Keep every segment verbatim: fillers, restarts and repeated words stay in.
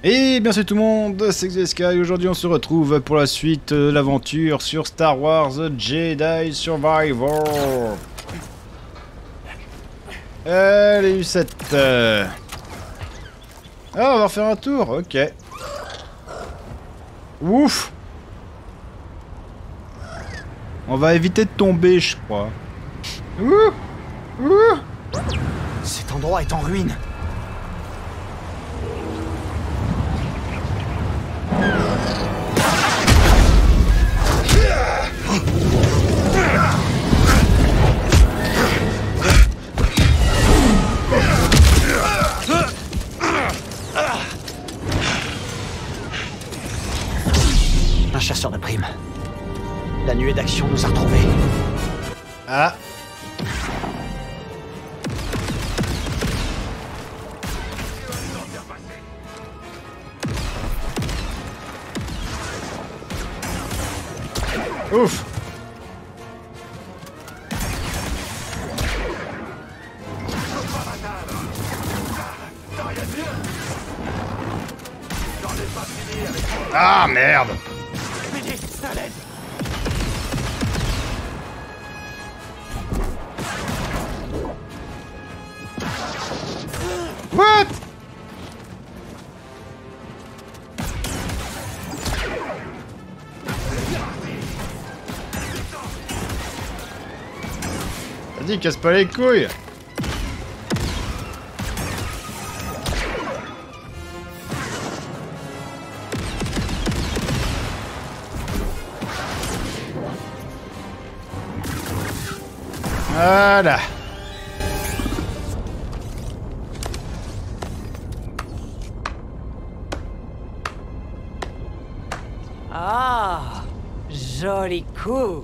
Et bien c'est tout le monde, c'est Xesky, aujourd'hui on se retrouve pour la suite de l'aventure sur Star Wars Jedi Survivor. Allez, U sept. Ah, on va refaire un tour, ok. Ouf. On va éviter de tomber, je crois. Ouh. Ouh. Cet endroit est en ruine. Un chasseur de primes. La nuée d'action nous a retrouvés. Ah. Ouf. Ah merde. What? Vas-y, casse pas les couilles. Voilà. Ah, joli coup.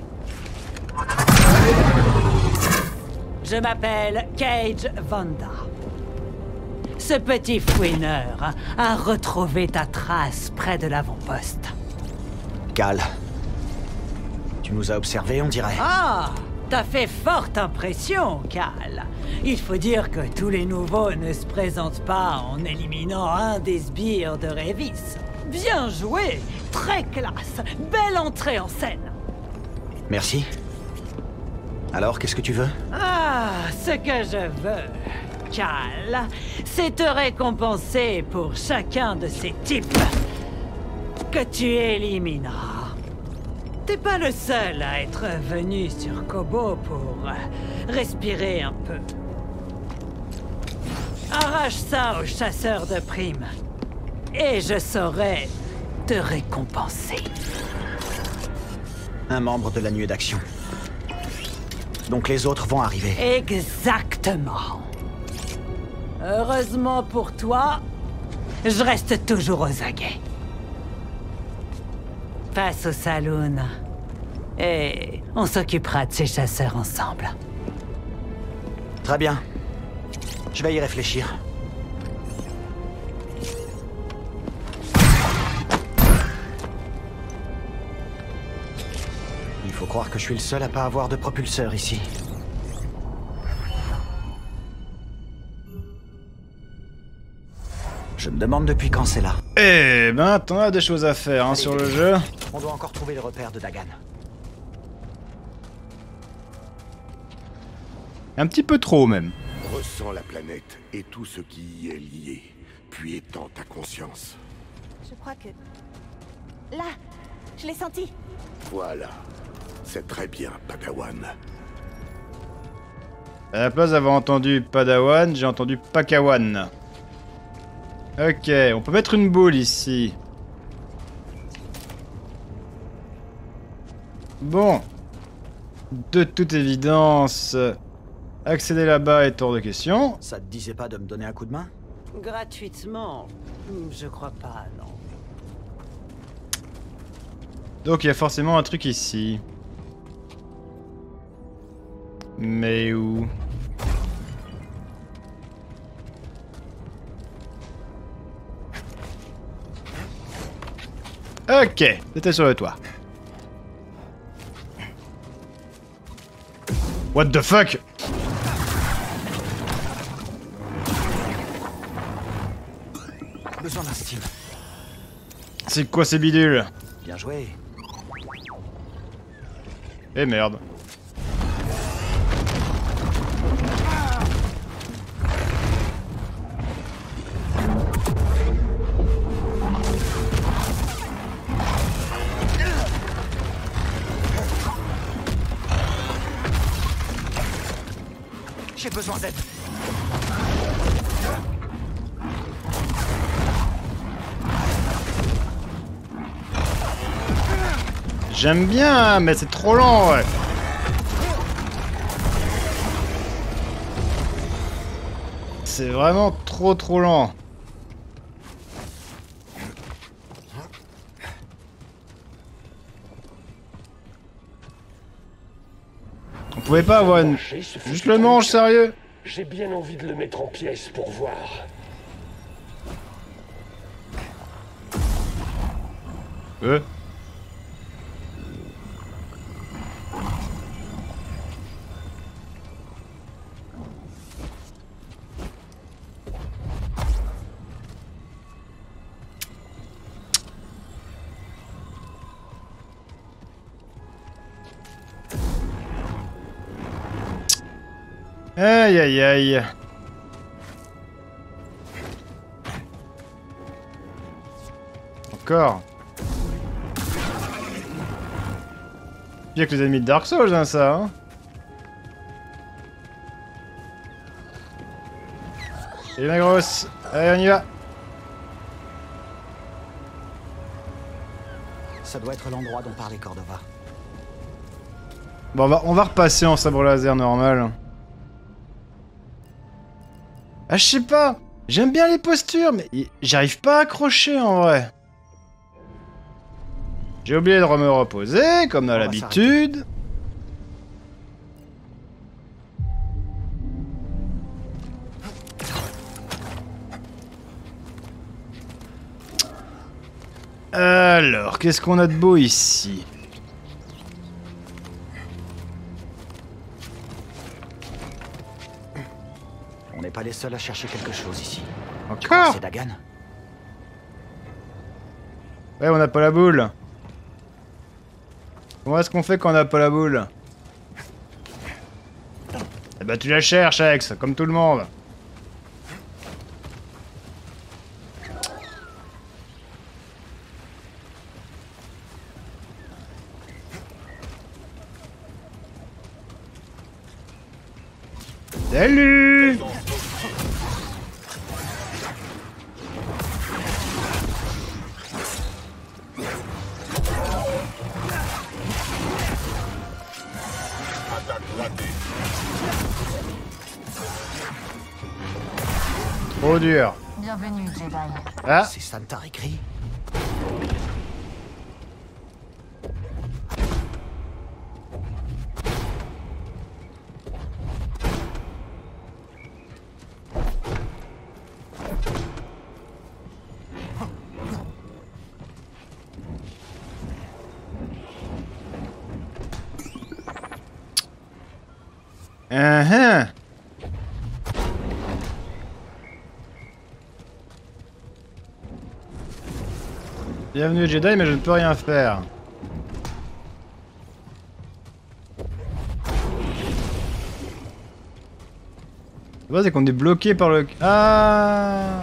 Je m'appelle Cage Vanda. Ce petit fouineur a retrouvé ta trace près de l'avant-poste. Cal. Tu nous as observés, on dirait. Ah, t'as fait forte impression, Cal. Il faut dire que tous les nouveaux ne se présentent pas en éliminant un des sbires de Révis. Bien joué, très classe, belle entrée en scène. Merci. Alors, qu'est-ce que tu veux? Ah, ce que je veux, Cal, c'est te récompenser pour chacun de ces types que tu élimineras. T'es pas le seul à être venu sur Kobo pour respirer un peu. Arrache ça aux chasseurs de primes, et je saurai te récompenser. Un membre de la nuée d'action. Donc les autres vont arriver. Exactement. Heureusement pour toi, je reste toujours aux aguets. Passe au saloon. Et on s'occupera de ces chasseurs ensemble. Très bien. Je vais y réfléchir. Il faut croire que je suis le seul à pas avoir de propulseur ici. Je me demande depuis quand c'est là. Eh ben, t'en as des choses à faire hein, Allez, sur vite. le jeu. On doit encore trouver le repère de Dagan. Un petit peu trop même. Ressens la planète et tout ce qui y est lié, puis étends ta conscience. Je crois que... Là, je l'ai senti. Voilà. C'est très bien, Padawan. À la place d'avoir entendu Padawan, j'ai entendu Pakawan. Ok, on peut mettre une boule ici. Bon. De toute évidence, accéder là-bas est hors de question. Ça te disait pas de me donner un coup de main? Gratuitement, je crois pas, non. Donc il y a forcément un truc ici. Mais où? Ok, c'était sur le toit. What the fuck? besoin d'un Steam. C'est quoi ces bidules? Bien joué. Eh merde. J'ai besoin d'aide. J'aime bien, mais c'est trop lent, ouais. C'est vraiment trop trop lent. On pouvait pas avoir une... juste le manche, sérieux? J'ai bien envie de le mettre en pièces pour voir. Euh Aïe aïe aïe. Encore. Pire que les ennemis de Dark Souls, hein, ça. Hein. Et ma grosse. Allez, on y va. Ça doit être l'endroit dont parlait Cordova. Bon, on va, on va repasser en sabre laser normal. Ah, je sais pas. J'aime bien les postures, mais j'arrive pas à accrocher en vrai. J'ai oublié de me reposer, comme à l'habitude. Alors, qu'est-ce qu'on a de beau ici? On n'est pas les seuls à chercher quelque chose ici. Encore? C'est Dagan? Ouais, on n'a pas la boule. Comment est-ce qu'on fait quand on n'a pas la boule? Eh bah tu la cherches, Alex, comme tout le monde. Salut! Trop dur. Bienvenue, Jedi. Ah, C'est Santa écrit. uh-huh. Bienvenue Jedi, mais je ne peux rien faire. Le problème, c'est qu'on est bloqué par le... Ah.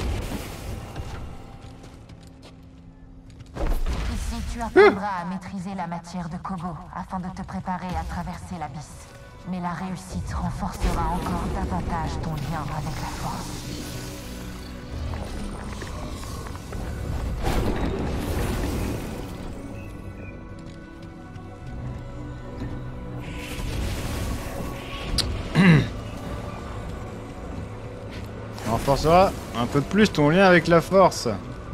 Ici, tu apprendras à maîtriser la matière de Kobo afin de te préparer à traverser l'abysse. Mais la réussite renforcera encore davantage ton lien avec la Force. Renforcera un peu plus ton lien avec la Force.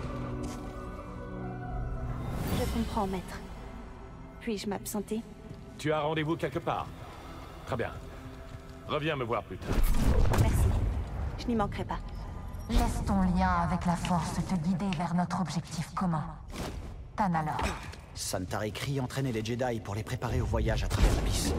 Je comprends, maître. Puis-je m'absenter? Tu as rendez-vous quelque part? Très bien. Reviens me voir plus tard. Merci. Je n'y manquerai pas. Laisse ton lien avec la Force te guider vers notre objectif commun. Tanalor. Santa écrit entraîner les Jedi pour les préparer au voyage à travers l'abysse.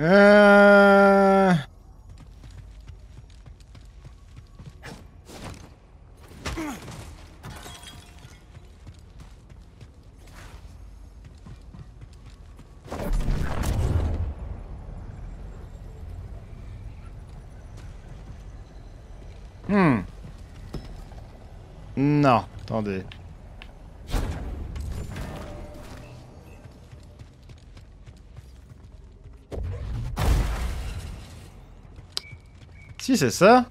Euh... Hmm. Non, attendez. Si, c'est ça.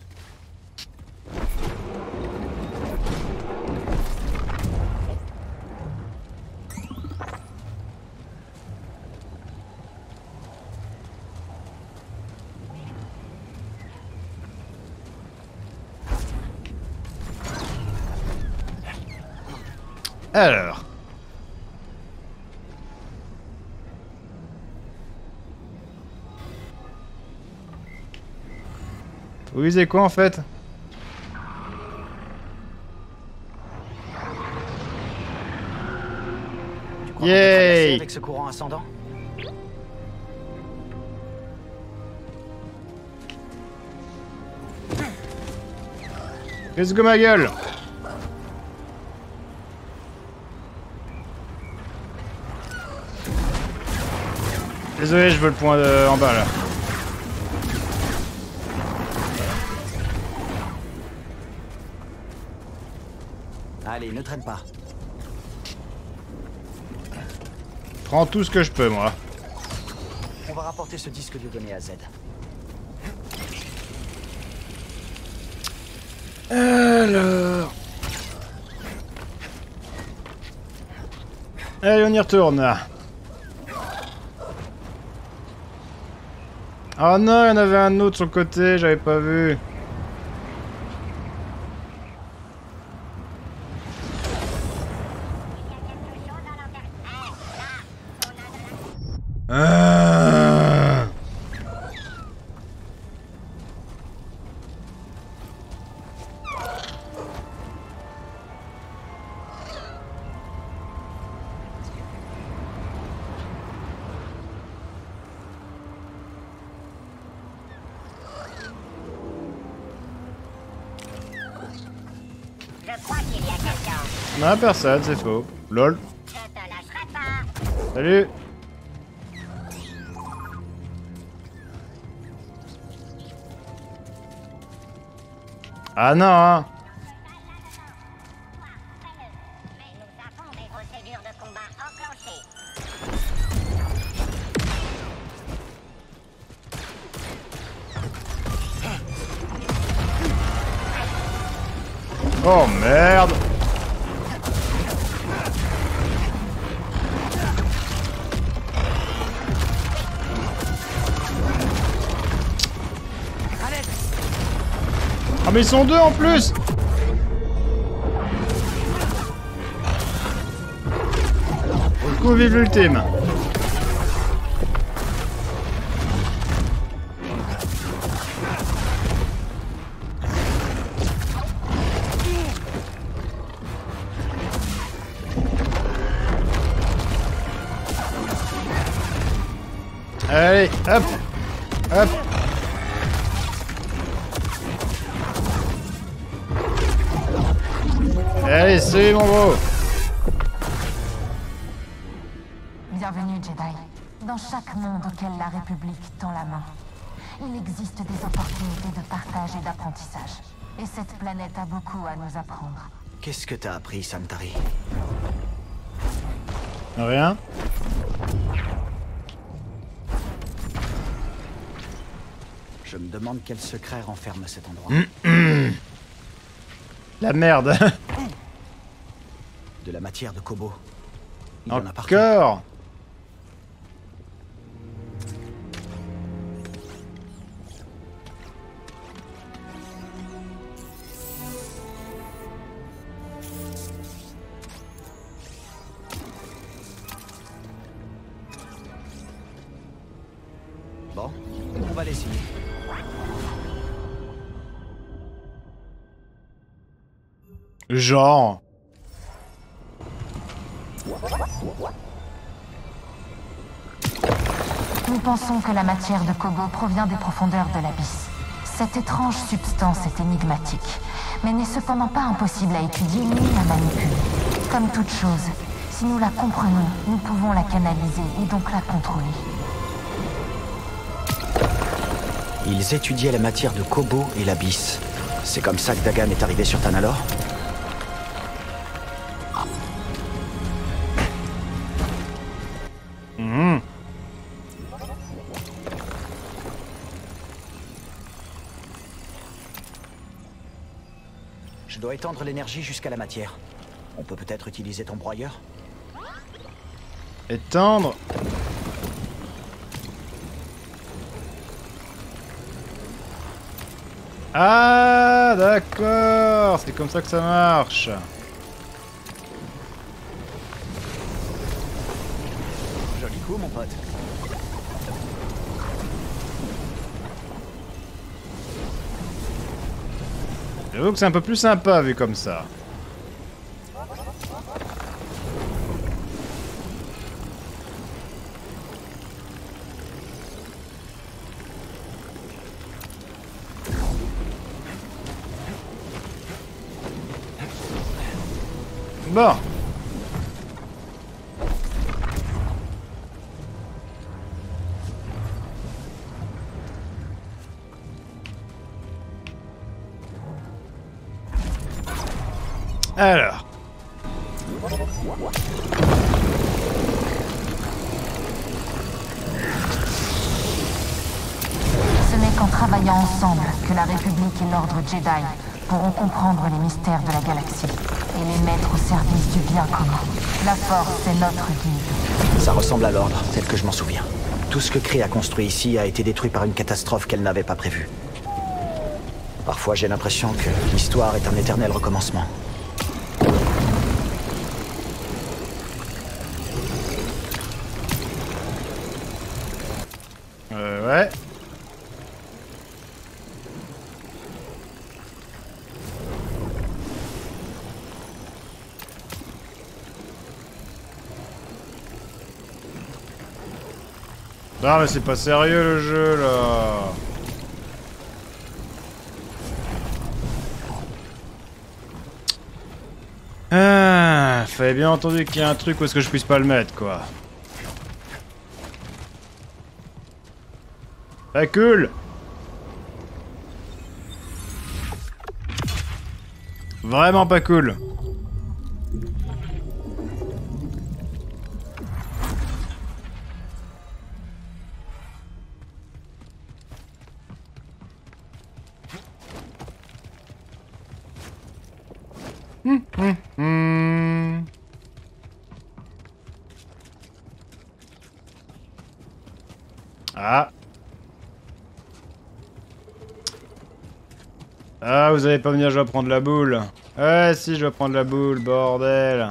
Alors. Vous visez quoi en fait? Tu crois qu'on peut Yay! traverser avec ce courant ascendant? Let's go ma gueule! Désolé, je veux le point de... en bas là. Allez, ne traîne pas. Prends tout ce que je peux moi. On va rapporter ce disque de données à Z. Alors... Allez, on y retourne. Oh non, il y en avait un autre sur le côté, j'avais pas vu. Ah. Je crois qu'il y a quelqu'un. Non, personne, c'est faux. Lol. Je te lâcherai pas. Salut. Ah non, hein. Mais nous avons des procédures de combat enclenchées. Oh merde. Ah mais ils sont deux en plus. Pour le coup, vive l'ultime. Allez, hop, hop. Allez, c'est mon gros. Bienvenue, Jedi. Dans chaque monde auquel la République tend la main, il existe des opportunités de partage et d'apprentissage. Et cette planète a beaucoup à nous apprendre. Qu'est-ce que t'as appris, Samtari? Rien. Je me demande quel secret renferme cet endroit. La merde. De la matière de Kobo. Il y en a partout. Encore. Bon, on va l'essayer. Genre. Nous pensons que la matière de Kobo provient des profondeurs de l'abysse. Cette étrange substance est énigmatique, mais n'est cependant pas impossible à étudier ni à manipuler. Comme toute chose, si nous la comprenons, nous pouvons la canaliser et donc la contrôler. Ils étudiaient la matière de Kobo et l'abysse. C'est comme ça que Dagan est arrivé sur Tanalorr? Mmh. Je dois étendre l'énergie jusqu'à la matière. On peut peut-être utiliser ton broyeur? Étendre. Ah, d'accord. C'est comme ça que ça marche. Joli coup, mon pote. J'avoue que c'est un peu plus sympa vu comme ça. Bon. Alors. Ce n'est qu'en travaillant ensemble que la République et l'Ordre Jedi pourront comprendre les mystères de la galaxie et les mettre au service du bien commun. La Force est notre guide. Ça ressemble à l'Ordre, tel que je m'en souviens. Tout ce que Kree a construit ici a été détruit par une catastrophe qu'elle n'avait pas prévue. Parfois, j'ai l'impression que l'histoire est un éternel recommencement. Euh, ouais. Non mais c'est pas sérieux le jeu là. Ah, fallait bien entendu qu'il y a un truc où est-ce que je puisse pas le mettre quoi. Pas cool. Vraiment pas cool. Hum, hum, hum. Ah. Ah, vous allez pas venir, je vais prendre la boule. Ouais, si, je vais prendre la boule, bordel.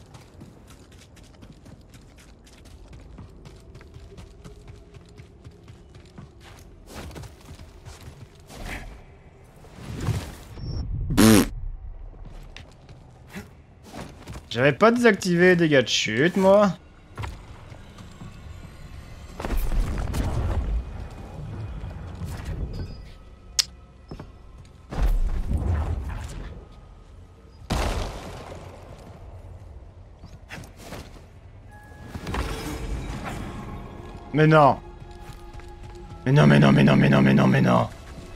J'avais pas désactivé les dégâts de chute, moi. Mais non. Mais non, mais non, mais non, mais non, mais non, mais non.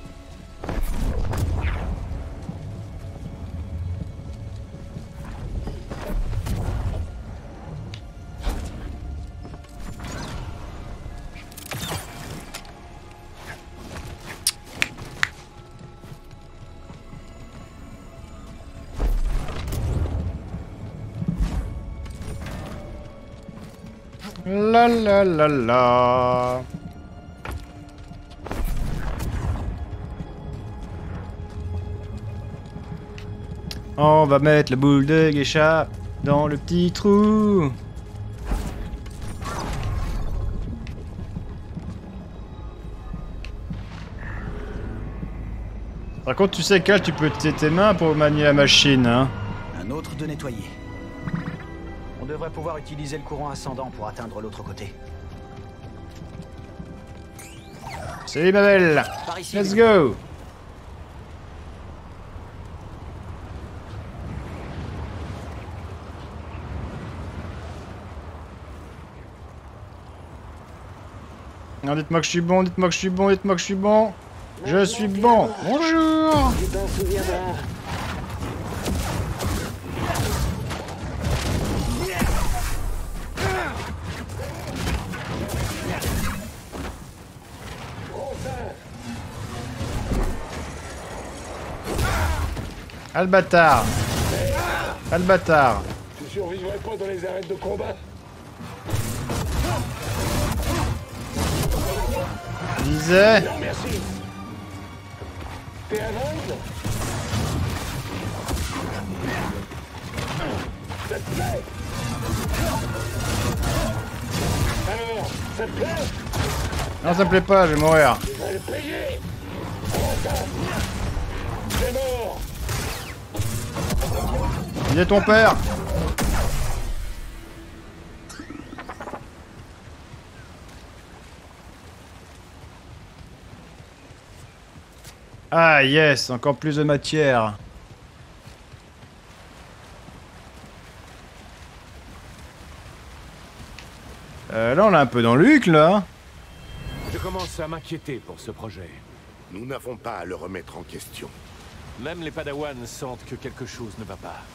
La la la la. On va mettre la boule de geisha dans le petit trou. Par contre, tu sais que tu peux utiliser tes mains pour manier la machine, hein. Un autre de nettoyer. On devrait pouvoir utiliser le courant ascendant pour atteindre l'autre côté. Salut ma belle. Par ici. Let's go. Non, dites-moi que je suis bon, dites-moi que je suis bon, dites-moi que je suis bon. Je suis bon. Bonjour. Tu t'en souviendras. Ah le bâtard. Ah le bâtard. Tu survivrais pas dans les arènes de combat? Je disais. Non, merci. T'es aveugle? Ça te plaît? Alors, ça te plaît? Non, ça me plaît pas, je vais mourir. Tu vas le payer. Comment ça? C'est mort. Il est ton père. Ah yes, encore plus de matière. Euh, là on est un peu dans le huc là. Je commence à m'inquiéter pour ce projet. Nous n'avons pas à le remettre en question. Même les Padawans sentent que quelque chose ne va pas.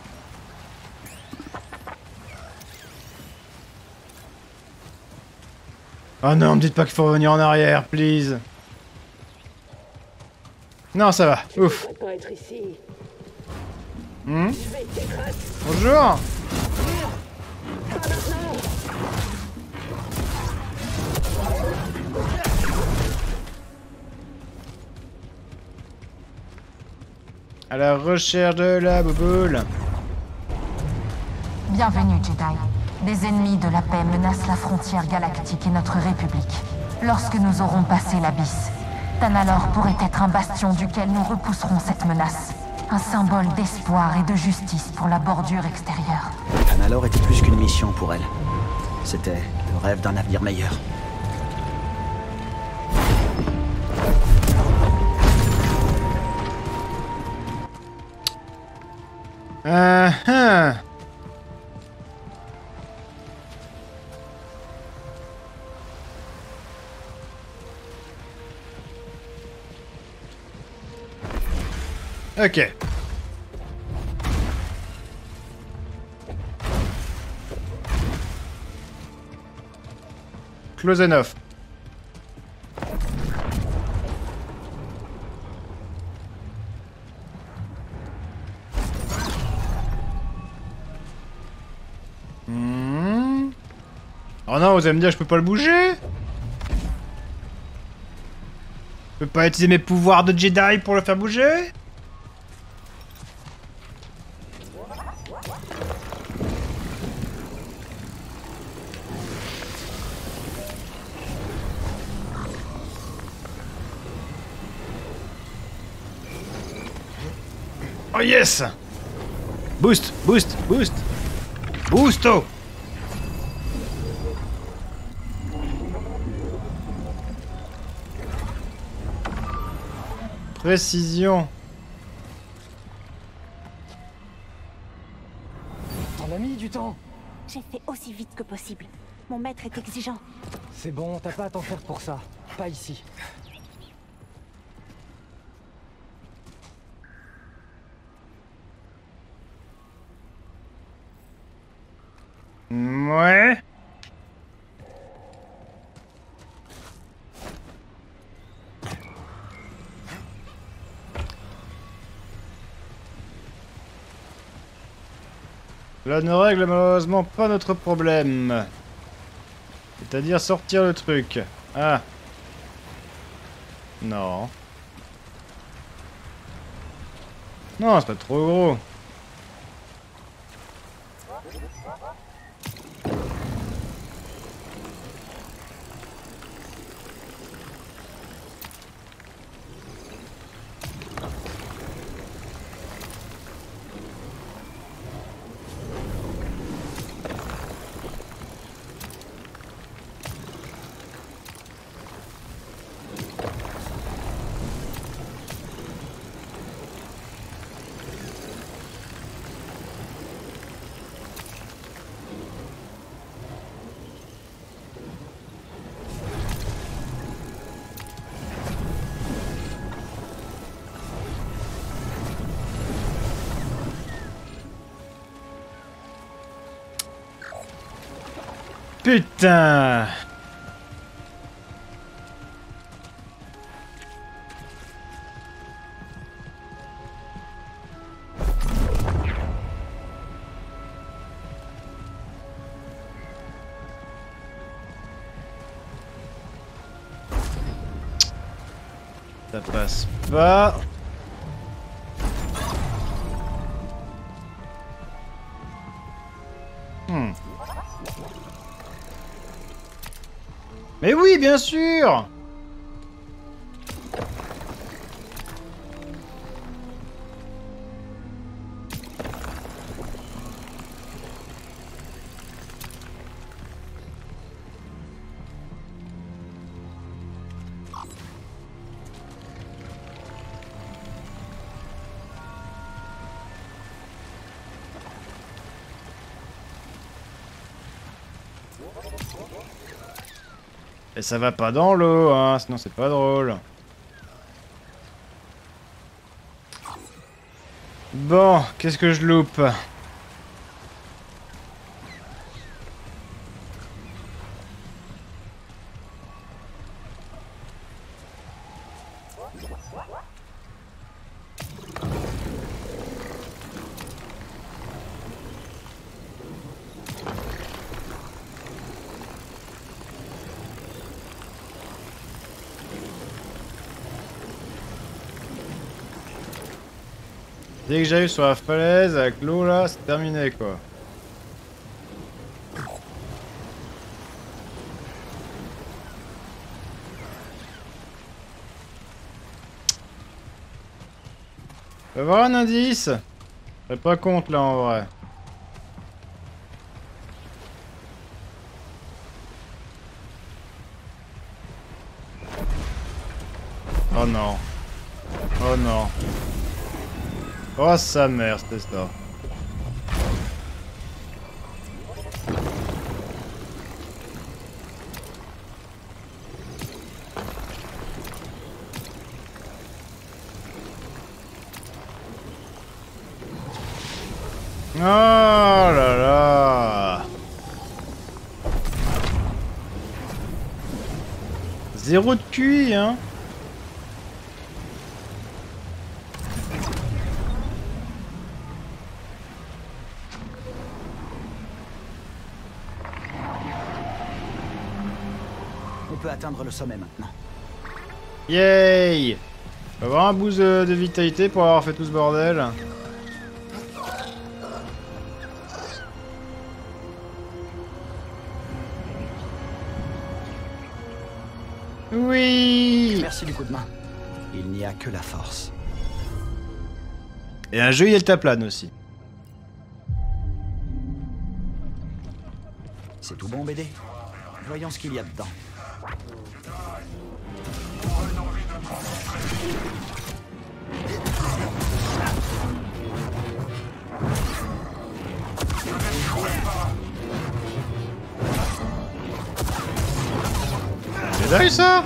Oh non, me dites pas qu'il faut revenir en arrière, please. Non, ça va. Ouf. Je ne pas être ici. Hmm? Je vais t'écraser. Bonjour. Pas maintenant. À la recherche de la bouboule. Bienvenue, Jedi. Des ennemis de la paix menacent la frontière galactique et notre République. Lorsque nous aurons passé l'abysse, Tanalorr pourrait être un bastion duquel nous repousserons cette menace. Un symbole d'espoir et de justice pour la bordure extérieure. Tanalorr était plus qu'une mission pour elle. C'était le rêve d'un avenir meilleur. Uh -huh. Ok. Close enough. Hmm. Oh non, vous allez me dire que je peux pas le bouger? Je peux pas utiliser mes pouvoirs de Jedi pour le faire bouger? Oh yes! Boost, boost, boost! Boosto! Précision. T'en as mis du temps. J'ai fait aussi vite que possible. Mon maître est exigeant. C'est bon, t'as pas à t'en faire pour ça. Pas ici. Ouais. Cela ne règle malheureusement pas notre problème. C'est-à-dire sortir le truc. Ah. Non. Non, c'est pas trop gros. Putain. Ça passe pas. Hmm. Mais oui, bien sûr. Et ça va pas dans l'eau, hein, sinon c'est pas drôle. Bon, qu'est-ce que je loupe? Dès que j'arrive sur la falaise avec l'eau là, c'est terminé quoi. Je peux avoir un indice? Je serais pas contre là en vrai. Oh non. Oh non. Oh sa mère, c'était ça. Oh là là. Zéro de Q I, hein. On peut atteindre le sommet maintenant. Yay! On va avoir un boost de, de vitalité pour avoir fait tout ce bordel. Oui! Merci du coup de main. Il n'y a que la force. Et un jeu Yeltaplane aussi. C'est tout bon, B D? Voyons ce qu'il y a dedans. C'est dingue ça!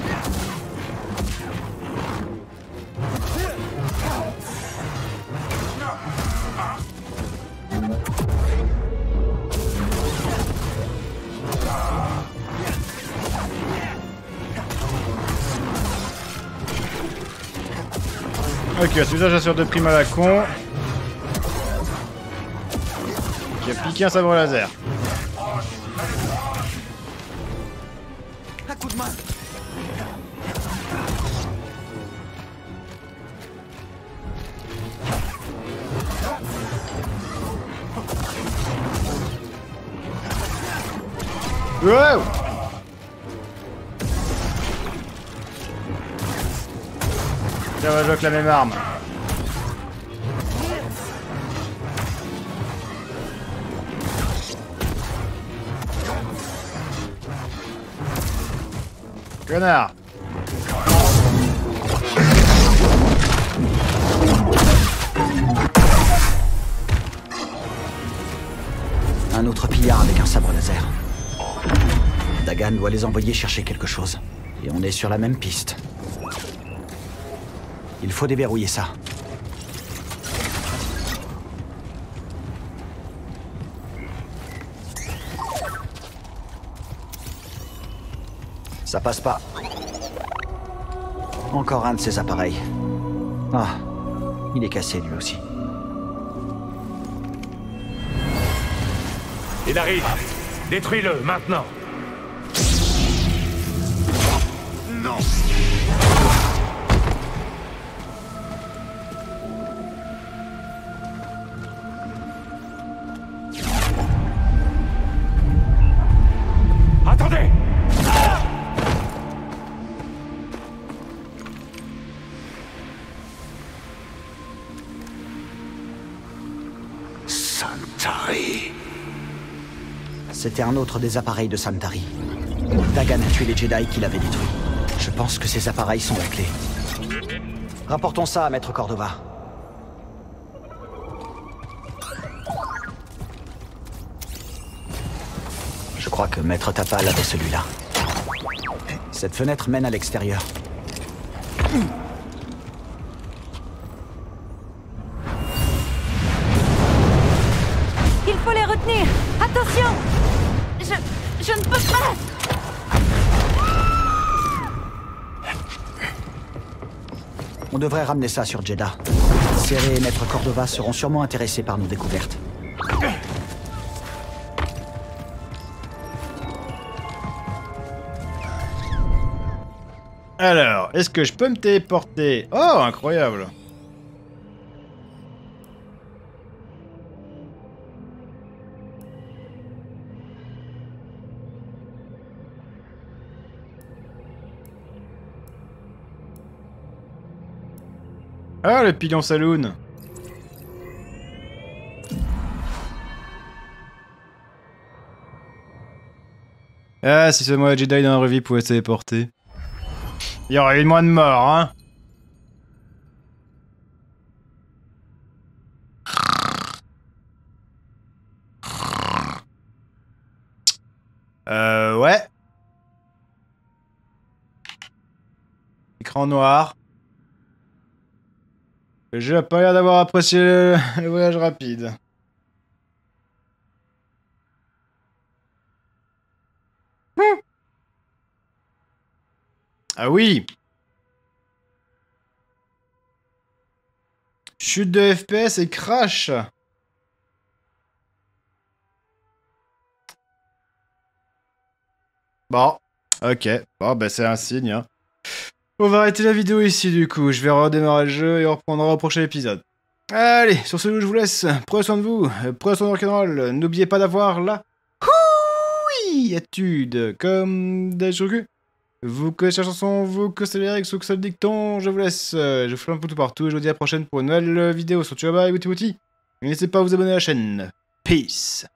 Ok, celui-là j'assure de prime à la con. Qui a piqué un sabre laser. Un coup de main. Wow! Tiens, on va jouer avec la même arme. Connard! Un autre pillard avec un sabre laser. Dagan doit les envoyer chercher quelque chose. Et on est sur la même piste. Il faut déverrouiller ça. Ça passe pas. Encore un de ces appareils. Ah, il est cassé lui aussi. Il arrive. Détruis-le, maintenant. Non. Attendez! Santari. C'était un autre des appareils de Santari. Dagan a tué les Jedi qui l'avaient détruit. Je pense que ces appareils sont la clé. Rapportons ça à Maître Cordova. Je crois que Maître Tapal avait celui-là. Cette fenêtre mène à l'extérieur. Il faut les retenir. Attention. Je... je ne peux pas. On devrait ramener ça sur Jeddah. Serré et Maître Cordova seront sûrement intéressés par nos découvertes. Alors, est-ce que je peux me téléporter? Oh, incroyable! Ah, le pilon saloon! Ah, si seulement les Jedi dans la revue pouvaient se téléporter. Il y aurait eu moins de morts, hein? Euh, ouais. Écran noir. Le jeu a pas l'air d'avoir apprécié le, le voyage rapide. Hum. Ah oui. Chute de F P S et crash. Bon, ok. Bon, bah c'est un signe. Hein. On va arrêter la vidéo ici du coup. Je vais redémarrer le jeu et on reprendra au prochain épisode. Allez, sur ce, je vous laisse. Prenez soin de vous. Prenez soin de rock'n'roll. N'oubliez pas d'avoir la étude comme des chocs. Vous connaissez la chanson, vous connaissez les règles, vous connaissez le dicton. Je vous laisse. Je vous fais un peu tout partout. Je vous dis à la prochaine pour une nouvelle vidéo sur Tuabai ou Timothy. N'hésitez pas à vous abonner à la chaîne. Peace.